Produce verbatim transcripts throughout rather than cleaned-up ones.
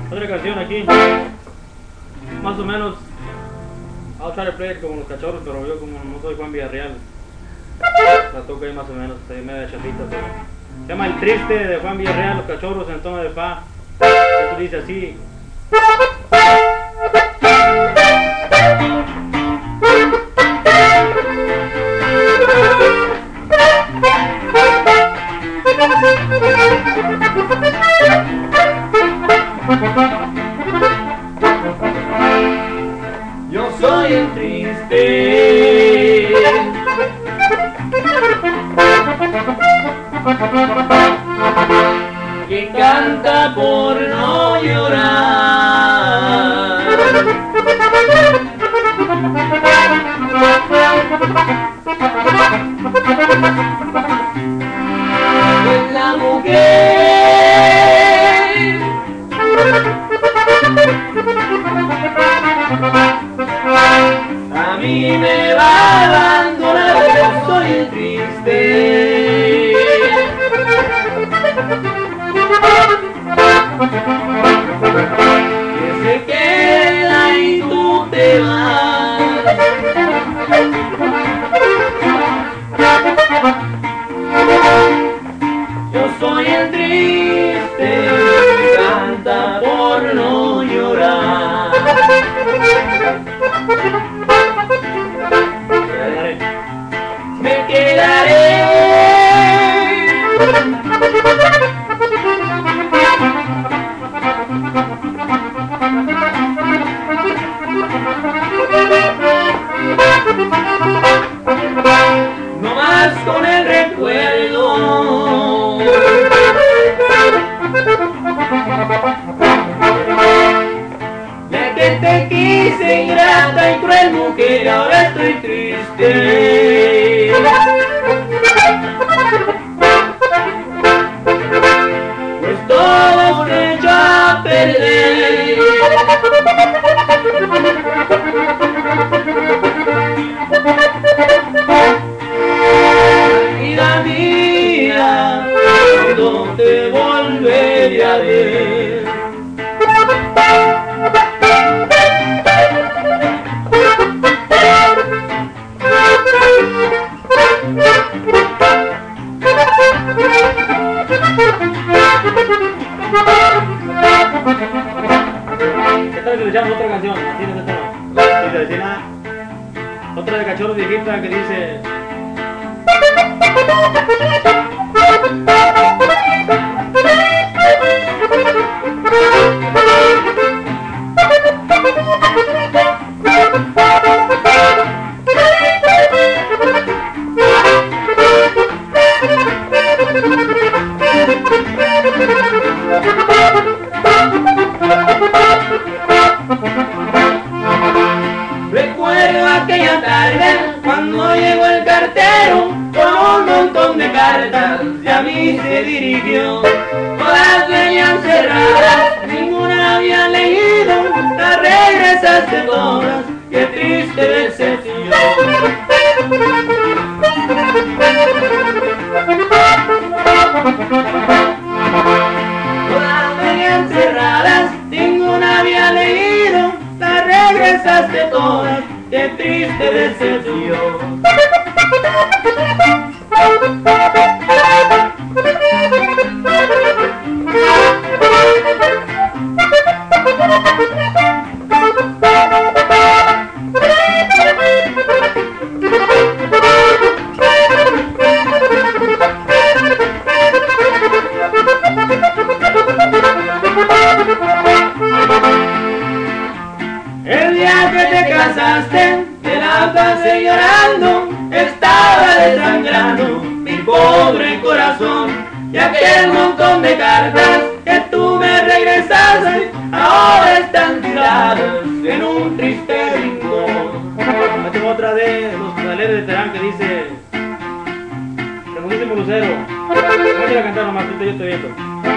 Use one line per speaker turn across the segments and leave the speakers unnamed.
Otra canción aquí, más o menos. I'll try to play it como los cachorros, pero yo como no soy Juan Villarreal, la toco ahí más o menos, estoy media chatita, pero se llama El Triste de Juan Villarreal, los cachorros en tono de fa. Esto dice así.
Yo soy el triste que canta por no llorar. Es la mujer a mí me va a abandonar, yo soy el triste que se queda y tú te vas. Yo soy el triste que canta por no llorar. Me quedaré no más con el recuerdo de que te quise, ingrata y cruel mujer, ahora estoy triste. Pues todo se echó a perder. Vida mía, cuando te volveré a ver.
¿Qué tal si le echamos otra canción? Así no se toma. Dice vecina. Otra de cachorros viejita que dice.
Recuerdo aquella tarde cuando llegó el cartero con un montón de cartas y a mí se dirigió. Todas venían cerradas, ninguna había leído, las regresaste todas, qué triste decepción. Todas venían cerradas, ninguna había leído, las regresaste todas, qué triste decepción. El día que te casaste, te la pasé llorando, estaba desangrando mi pobre corazón. Y aquel montón de cartas que tú me regresaste, ahora están tiradas en un triste rincón.
Aquí tengo otra de los pedaleros de Terán que dice. Famosísimo Lucero. Voy a cantar nomás, yo te viendo.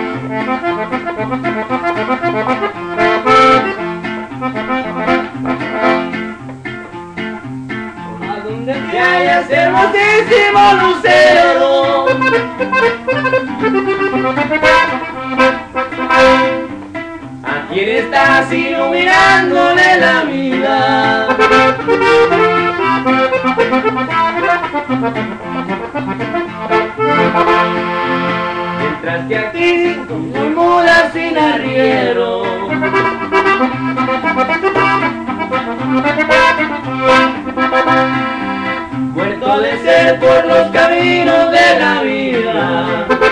A donde te hallas, hermosísimo lucero, a ¿Quién estás iluminándole la vida? Mientras que a ti muy muda sin arriero, muerto de sed por los caminos de la vida.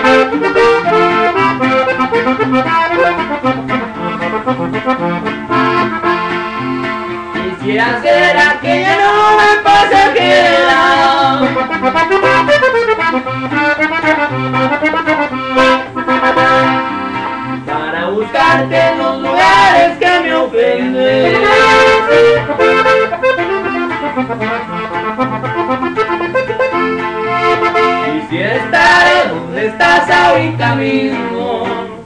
Quisiera ser aquella nube pasajera para buscarte en los lugares que me ofenden. Quisiera estar donde estás ahorita mismo,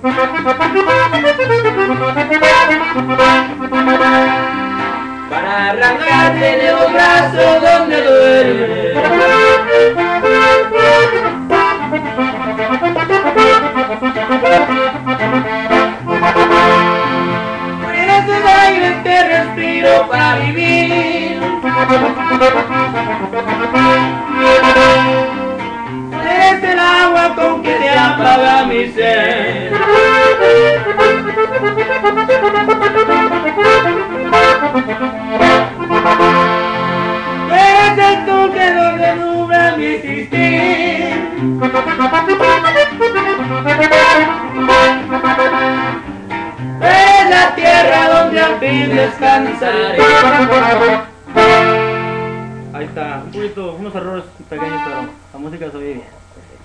para arrancarte de los brazos donde duermes. Por esos aires te respiro para vivir, eres el agua con que se apaga mi sed. Eres el toque donde nubla mi existir, eres la tierra donde al fin descansaré.
Ahí está, un poquito, unos errores pequeños, pero la música se oye bien.